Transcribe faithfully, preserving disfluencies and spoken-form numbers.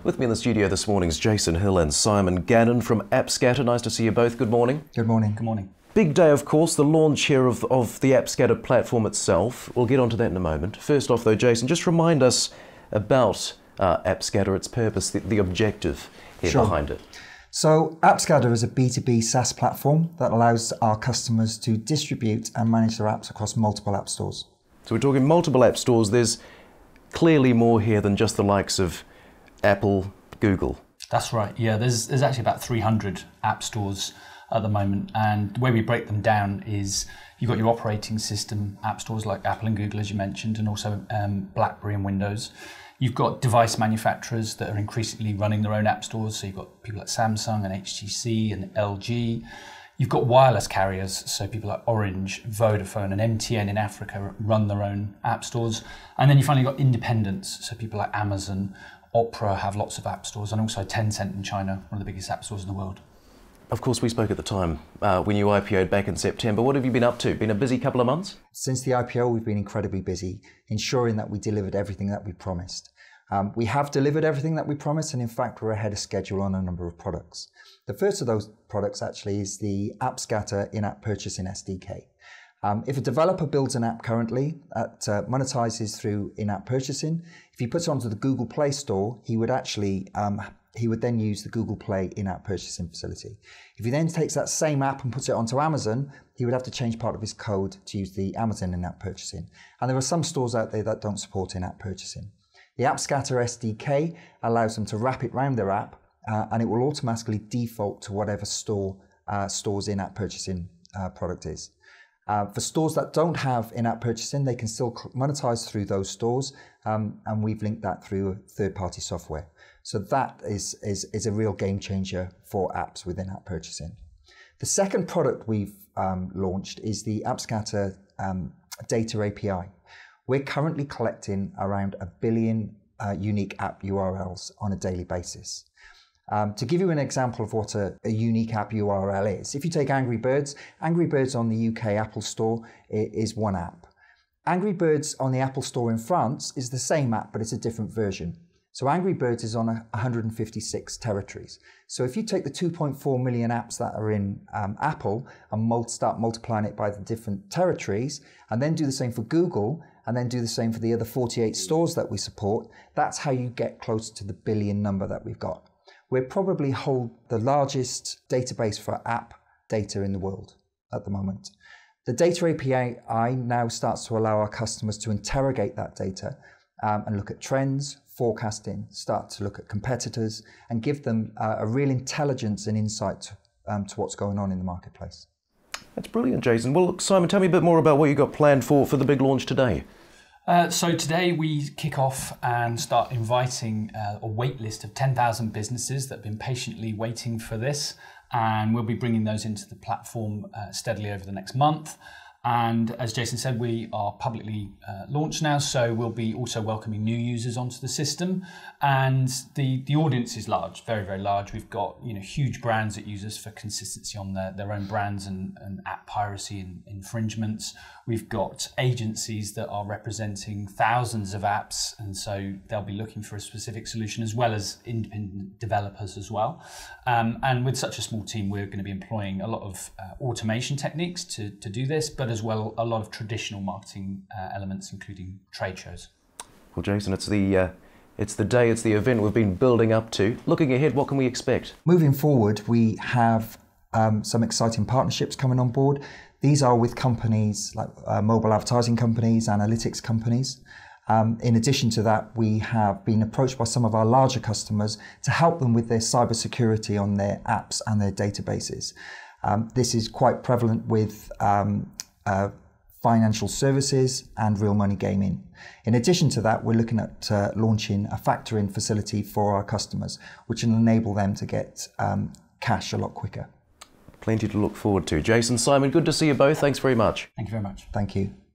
With me in the studio this morning is Jason Hill and Simon Gannon from appScatter. Nice to see you both. Good morning. Good morning. Good morning. Big day, of course, the launch here of, of the appScatter platform itself. We'll get onto that in a moment. First off though, Jason, just remind us about uh, appScatter, its purpose, the, the objective here Sure. behind it. So appScatter is a B two B SaaS platform that allows our customers to distribute and manage their apps across multiple app stores. So we're talking multiple app stores. There's clearly more here than just the likes of Apple, Google. That's right. Yeah, there's there's actually about three hundred app stores at the moment, and the way we break them down is you've got your operating system app stores like Apple and Google, as you mentioned, and also um, BlackBerry and Windows. You've got device manufacturers that are increasingly running their own app stores. So you've got people like Samsung and H T C and L G. You've got wireless carriers, so people like Orange, Vodafone and M T N in Africa run their own app stores. And then you finally got independents, so people like Amazon, Opera have lots of app stores, and also Tencent in China, one of the biggest app stores in the world. Of course, we spoke at the time uh, when you I P O'd back in September. What have you been up to? Been a busy couple of months? Since the I P O, we've been incredibly busy, ensuring that we delivered everything that we promised. Um, we have delivered everything that we promised, and in fact, we're ahead of schedule on a number of products. The first of those products actually is the appScatter in-app purchasing S D K. Um, if a developer builds an app currently that uh, monetizes through in-app purchasing, if he puts it onto the Google Play Store, he would actually um, he would then use the Google Play in-app purchasing facility. If he then takes that same app and puts it onto Amazon, he would have to change part of his code to use the Amazon in-app purchasing. And there are some stores out there that don't support in-app purchasing. The appScatter S D K allows them to wrap it around their app, uh, and it will automatically default to whatever store uh, store's in-app purchasing uh, product is. Uh, for stores that don't have in-app purchasing, they can still monetize through those stores, um, and we've linked that through third-party software. So that is, is, is a real game changer for apps with in-app purchasing. The second product we've um, launched is the appScatter um, Data A P I. We're currently collecting around a billion uh, unique app U R Ls on a daily basis. Um, to give you an example of what a, a unique app U R L is, if you take Angry Birds, Angry Birds on the U K Apple Store is one app. Angry Birds on the Apple Store in France is the same app, but it's a different version. So Angry Birds is on one hundred fifty-six territories. So if you take the two point four million apps that are in um, Apple and mul- start multiplying it by the different territories, and then do the same for Google, and then do the same for the other forty-eight stores that we support, that's how you get close to the billion number that we've got. We probably hold the largest database for app data in the world at the moment. The Data A P I now starts to allow our customers to interrogate that data um, and look at trends, forecasting, start to look at competitors, and give them uh, a real intelligence and insight um, to what's going on in the marketplace. That's brilliant, Jason. Well, look, Simon, tell me a bit more about what you got planned for, for the big launch today. Uh, so today we kick off and start inviting uh, a wait list of ten thousand businesses that have been patiently waiting for this, and we'll be bringing those into the platform uh, steadily over the next month. And as Jason said, we are publicly uh, launched now, so we'll be also welcoming new users onto the system. And the, the audience is large, very, very large. We've got you know huge brands that use us for consistency on their, their own brands and, and app piracy and infringements. We've got agencies that are representing thousands of apps, and so they'll be looking for a specific solution, as well as independent developers as well. Um, and with such a small team, we're going to be employing a lot of uh, automation techniques to, to do this, but as well a lot of traditional marketing uh, elements, including trade shows. Well, Jason, it's the, uh, it's the day, it's the event we've been building up to. Looking ahead, what can we expect? Moving forward, we have um, some exciting partnerships coming on board. These are with companies like uh, mobile advertising companies, analytics companies. Um, in addition to that, we have been approached by some of our larger customers to help them with their cybersecurity on their apps and their databases. Um, this is quite prevalent with um, uh, financial services and real money gaming. In addition to that, we're looking at uh, launching a factoring facility for our customers, which will enable them to get um, cash a lot quicker. Plenty to look forward to. Jason, Simon, good to see you both. Thanks very much. Thank you very much. Thank you.